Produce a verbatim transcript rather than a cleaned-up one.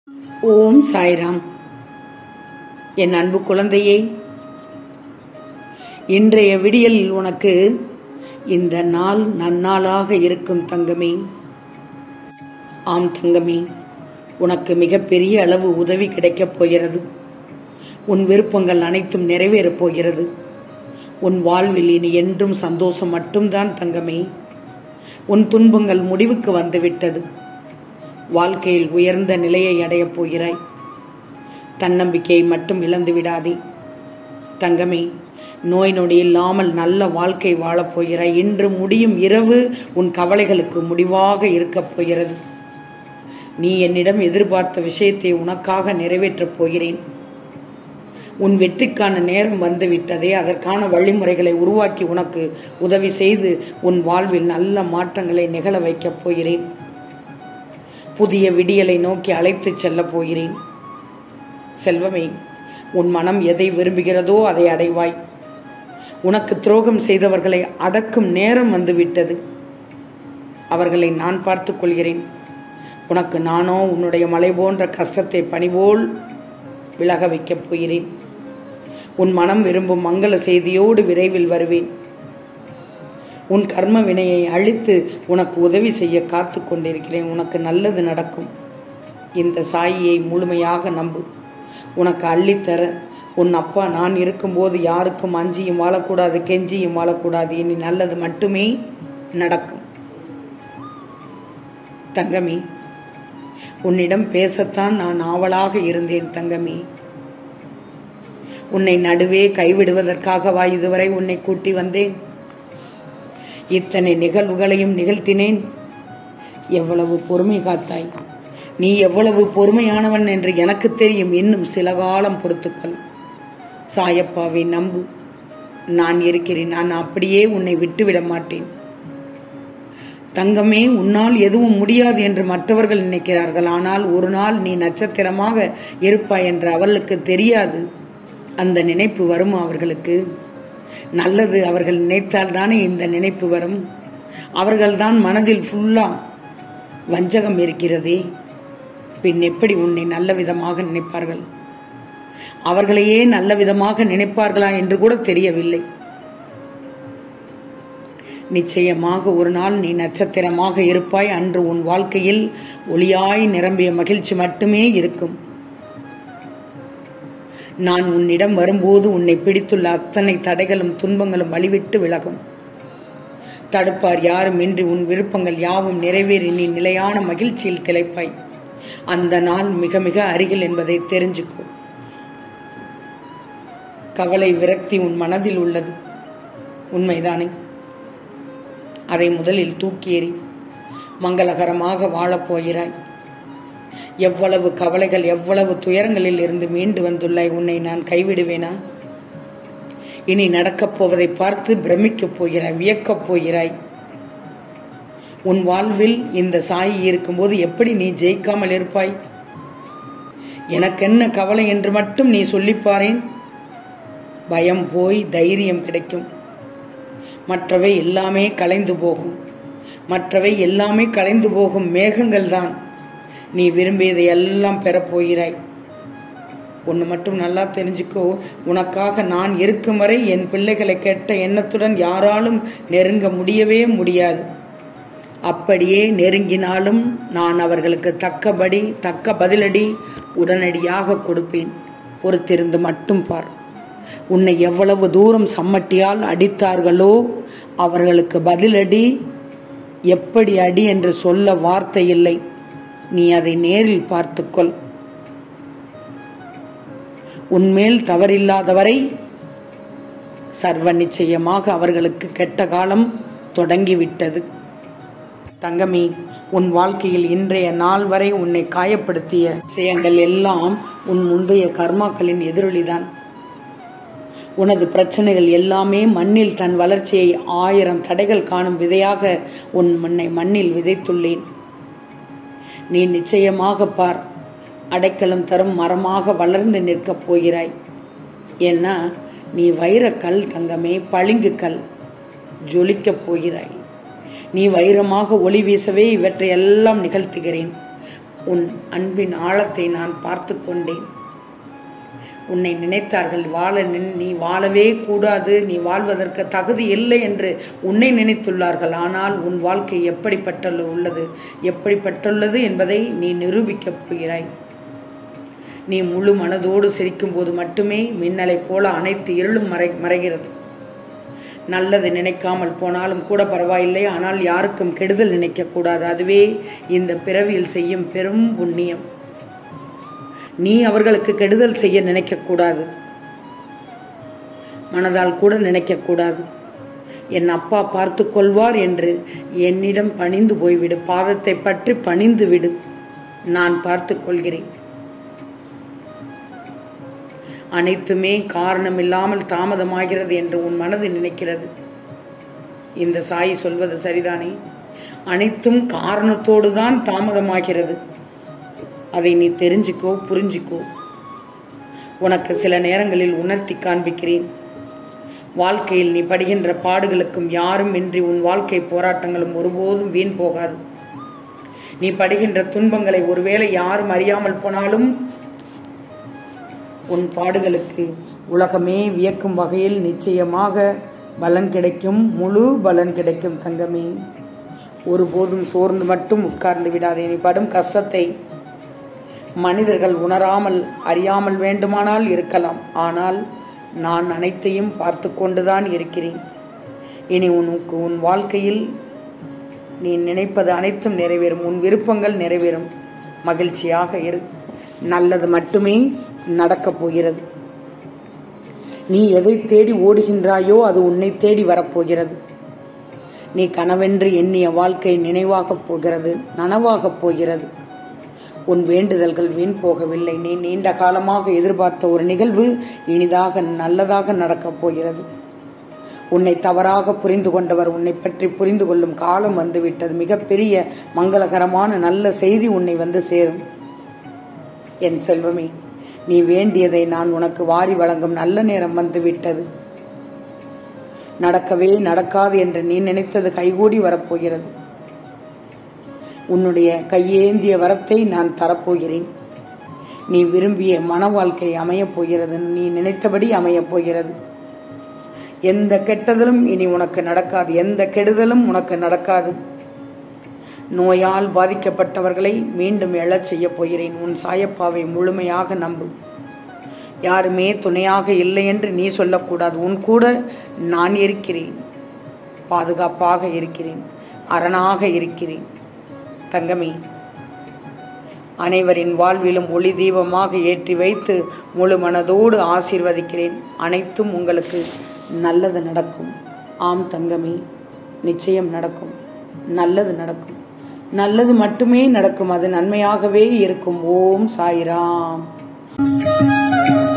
ஓம் சாய்ராம். என் அன்பு குழந்தையே, இன்றைய விடியலில் உனக்கு இந்த நாள் நன்னாளாக இருக்கும் தங்கமே. ஆம் தங்கமே, உனக்கு மிகப்பெரிய அளவு உதவி கிடைக்கப் போகிறது. உன் விருப்பங்கள் அனைத்தும் நிறைவேறப் போகிறது. உன் வாழ்வில் இனி என்றும் சந்தோஷம் மட்டும்தான் தங்கமே. உன் துன்பங்கள் முடிவுக்கு வந்துவிட்டது. வாழ்க்கையில் உயர்ந்த நிலையை அடையப் போகிறாய். தன்னம்பிக்கையை மட்டும் இழந்து விடாதே தங்கமே. நோய் நொடி இல்லாமல் நல்ல வாழ்க்கை வாழப் போகிறாய். இன்று முடியும் இரவு உன் கவலைகளுக்கு முடிவாக இருக்கப் போகிறது. நீ என்னிடம் எதிர்பார்த்த விஷயத்தை உனக்காக நிறைவேற்றப் போகிறேன். உன் வெற்றிக்கான நேரம் வந்துவிட்டதே. அதற்கான வழிமுறைகளை உருவாக்கி உனக்கு உதவி செய்து உன் வாழ்வில் நல்ல மாற்றங்களை நிகழ வைக்கப் போகிறேன். புதிய விடியலை நோக்கி அழைத்துச் செல்லப் போகிறேன். செல்வமே, உன் மனம் எதை விரும்புகிறதோ அதை அடைவாய். உனக்கு துரோகம் செய்தவர்களை அடக்கும் நேரம் வந்துவிட்டது. அவர்களை நான் பார்த்துக் கொள்கிறேன். உனக்கு நானோ உன்னுடைய மலை போன்ற கஷ்டத்தை பணிபோல் விலக வைக்கப் போகிறேன். உன் மனம் விரும்பும் மங்கள செய்தியோடு விரைவில் வருவேன். உன் கர்ம வினையை அழித்து உனக்கு உதவி செய்ய காத்து கொண்டிருக்கிறேன். உனக்கு நல்லது நடக்கும். இந்த சாயியை முழுமையாக நம்பு. உனக்கு அள்ளித்தர உன் அப்பா நான் இருக்கும்போது யாருக்கும் அஞ்சியும் வாழக்கூடாது, கெஞ்சியும் வாழக்கூடாது. இனி நல்லது மட்டுமே நடக்கும். தங்கமே, உன்னிடம் பேசத்தான் நான் ஆவலாக இருந்தேன் தங்கமே. உன்னை நடுவே கைவிடுவதற்காகவா இதுவரை உன்னை கூட்டி வந்தேன்? இத்தனை நிகழ்வுகளையும் நிகழ்த்தினேன். எவ்வளவு பொறுமை காத்தாய். நீ எவ்வளவு பொறுமையானவன் என்று எனக்கு தெரியும். இன்னும் சில காலம் பொறுத்துக்கள். சாயப்பாவை நம்பு. நான் இருக்கிறேன். நான் அப்படியே உன்னை விட்டுவிட மாட்டேன் தங்கமே. உன்னால் எதுவும் முடியாது என்று மற்றவர்கள் நினைக்கிறார்கள். ஆனால் ஒரு நாள் நீ நட்சத்திரமாக இருப்பாய் என்று அவர்களுக்கு தெரியாது. அந்த நினைப்பு வரும் அவர்களுக்கு. நல்லது அவர்கள் நினைத்தால் தானே இந்த நினைப்பு வரும். அவர்கள்தான் மனதில் ஃபுல்லா வஞ்சகம் இருக்கிறதே. பின் எப்படி உன்னை நல்ல விதமாக நினைப்பார்கள்? அவர்களையே நல்ல விதமாக நினைப்பார்களா என்று கூட தெரியவில்லை. நிச்சயமாக ஒரு நாள் நீ நட்சத்திரமாக இருப்பாய். அன்று உன் வாழ்க்கையில் ஒளியாய் நிரம்பிய மகிழ்ச்சி மட்டுமே இருக்கும். நான் உன்னிடம் வரும்போது உன்னை பிடித்துள்ள அத்தனை தடைகளும் துன்பங்களும் வழிவிட்டு விலகும். தடுப்பார் யாரும் இன்றி உன் விருப்பங்கள் யாவும் நிறைவேறி நீ நிலையான மகிழ்ச்சியில் திளைப்பாய். அந்த நாள் மிக மிக அருகில் என்பதை தெரிஞ்சுக்கோ. கவலை விரக்தி உன் மனதில் உள்ளது, உண்மைதானே? அதை முதலில் தூக்கி எறி. மங்களகரமாக வாழப்போகிறாய். எவ்வளவு கவலைகள், எவ்வளவு துயரங்களில் இருந்து மீண்டு வந்துள்ளாய். உன்னை நான் கைவிடுவேனா? இனி நடக்கப் போவதை பார்த்து பிரமிக்கப் போகிறாய், வியக்கப் போகிறாய். உன் வாழ்வில் இந்த சாயி இருக்கும்போது எப்படி நீ ஜெயிக்காமல் இருப்பாய்? எனக்கென்ன கவலை என்று மட்டும் நீ சொல்லிப்பாரேன். பயம் போய் தைரியம் கிடைக்கும். மற்றவை எல்லாமே கலைந்து போகும். மற்றவை எல்லாமே கலைந்து போகும் மேகங்கள் தான். நீ விரும்பியதை எல்லாம் பெறப்போகிறாய். ஒன்று மட்டும் நல்லா தெரிஞ்சுக்கோ. உனக்காக நான் இருக்கும் வரை என் பிள்ளைகளை கெட்ட எண்ணத்துடன் யாராலும் நெருங்க முடியவே முடியாது. அப்படியே நெருங்கினாலும் நான் அவர்களுக்கு தக்கபடி தக்க பதிலடி உடனடியாக கொடுப்பேன். பொறுத்திருந்து மட்டும் பார். உன்னை எவ்வளவு தூரம் சம்மட்டியால் அடித்தார்களோ அவர்களுக்கு பதிலடி எப்படி அடி என்று சொல்ல வார்த்தை இல்லை. நீ அதை நேரில் பார்த்துக்கொள். உன்மேல் தவறில்லாதவரை சர்வ நிச்சயமாக அவர்களுக்கு கெட்ட காலம் தொடங்கிவிட்டது. தங்கமே, உன் வாழ்க்கையில் இன்றைய நாள் வரை உன்னை காயப்படுத்திய விஷயங்கள் எல்லாம் உன் முந்தைய கர்மாக்களின் எதிரொலிதான். உனது பிரச்சனைகள் எல்லாமே மண்ணில் தன் வளர்ச்சியை ஆயிரம் தடைகள் காணும் விதையாக உன் மண்ணை மண்ணில் விதைத்துள்ளேன். நீ நிச்சயமாக பார். அடைக்கலம் தரும் மரமாக வளர்ந்து நிற்கப் போகிறாய். ஏன்னா நீ வைரக்கல் தங்கமே, பளிங்கு கல். ஜொலிக்கப் போகிறாய். நீ வைரமாக ஒளி வீசவே இவற்றை எல்லாம் நிகழ்த்துகிறேன். உன் அன்பின் ஆழத்தை நான் பார்த்து கொண்டேன். உன்னை நினைத்தார்கள் வாழ நீ வாழவே கூடாது, நீ வாழ்வதற்கு தகுதி இல்லை என்று உன்னை நினைத்துள்ளார்கள். ஆனால் உன் வாழ்க்கை எப்படிப்பட்ட உள்ளது எப்படிப்பட்டுள்ளது என்பதை நீ நிரூபிக்கப் போகிறாய். நீ முழு மனதோடு சிரிக்கும் போது மட்டுமே மின்னலை போல அனைத்து இருளும் மறை மறைகிறது. நல்லது நினைக்காமல் போனாலும் கூட பரவாயில்லை, ஆனால் யாருக்கும் கெடுதல் நினைக்கக்கூடாது. அதுவே இந்த பிறவியில் செய்யும் பெரும் புண்ணியம். நீ அவர்களுக்கு கெடுதல் செய்ய நினைக்கக்கூடாது, மனதால் கூட நினைக்கக்கூடாது. என் அப்பா பார்த்து கொள்வார் என்று என்னிடம் பணிந்து போய்விடு. பாதத்தை பற்றி பணிந்து விடு, நான் பார்த்து கொள்கிறேன். அனைத்துமே காரணமில்லாமல் தாமதமாகிறது என்று உன் மனது நினைக்கிறது. இந்த சாயி சொல்வது சரிதானே? அனைத்தும் காரணத்தோடு தான் தாமதமாகிறது. அதை நீ தெரிஞ்சுக்கோ, புரிஞ்சிக்கோ. உனக்கு சில நேரங்களில் உணர்த்தி காண்பிக்கிறேன். வாழ்க்கையில் நீ படுகின்ற பாடுகளுக்கும் யாரும் இன்றி உன் வாழ்க்கை போராட்டங்களும் ஒருபோதும் வீண் போகாது. நீ படுகின்ற துன்பங்களை ஒருவேளை யாரும் அறியாமல் போனாலும் உன் பாடுகளுக்கு உலகமே வியக்கும் வகையில் நிச்சயமாக பலன் கிடைக்கும், முழு பலன் கிடைக்கும் தங்கமே. ஒருபோதும் சோர்ந்து மட்டும் உட்கார்ந்து விடாதே. நீ படும் கஷ்டத்தை மனிதர்கள் உணராமல் அறியாமல் வேண்டுமானால் இருக்கலாம், ஆனால் நான் அனைத்தையும் பார்த்து கொண்டுதான் இருக்கிறேன். இனி உனக்கு உன் வாழ்க்கையில் நீ நினைப்பது அனைத்தும் நிறைவேறும், உன் விருப்பங்கள் நிறைவேறும். மகிழ்ச்சியாக இரு. நல்லது மட்டுமே நடக்கப் போகிறது. நீ எதை தேடி ஓடுகின்றாயோ அது உன்னை தேடி வரப்போகிறது. நீ கனவென்று எண்ணிய வாழ்க்கை நினைவாகப் போகிறது, நனவாகப் போகிறது. உன் வேண்டுதல்கள் வீண் போகவில்லை. நீ நீண்ட காலமாக எதிர்பார்த்த ஒரு நிகழ்வு இனிதாக நல்லதாக நடக்கப் போகிறது. உன்னை தவறாக புரிந்து கொண்டவர் உன்னை பற்றி புரிந்து கொள்ளும் காலம் வந்துவிட்டது. மிகப்பெரிய மங்களகரமான நல்ல செய்தி உன்னை வந்து சேரும். என் செல்வமே, நீ வேண்டியதை நான் உனக்கு வாரி வழங்கும் நல்ல நேரம் வந்துவிட்டது. நடக்கவே நடக்காது என்று நீ நினைத்தது கைகூடி வரப்போகிறது. உன்னுடைய கையேந்திய வரத்தை நான் தரப்போகிறேன். நீ விரும்பிய மன வாழ்க்கை அமையப் போகிறது. நீ நினைத்தபடி அமையப் போகிறது. எந்த கெட்டதலும் இனி உனக்கு நடக்காது, எந்த கெடுதலும் உனக்கு நடக்காது. நோயால் பாதிக்கப்பட்டவர்களை மீண்டும் எழச் செய்ய போகிறேன். உன் சாயப்பாவை முழுமையாக நம்பு. யாருமே துணையாக இல்லை என்று நீ சொல்லக்கூடாது. உன் கூட நான் இருக்கிறேன், பாதுகாப்பாக இருக்கிறேன், அரணாக இருக்கிறேன். தங்கமே, அனைவரின் வாழ்விலும் ஒளி தீபமாக ஏற்றி வைத்து முழு மனதோடு ஆசீர்வதிக்கிறேன். அனைத்தும் உங்களுக்கு நல்லது நடக்கும். ஆம் தங்கமே, நிச்சயம் நடக்கும். நல்லது நடக்கும். நல்லது மட்டுமே நடக்கும். அது நன்மையாகவே இருக்கும். ஓம் சாய்ராம்.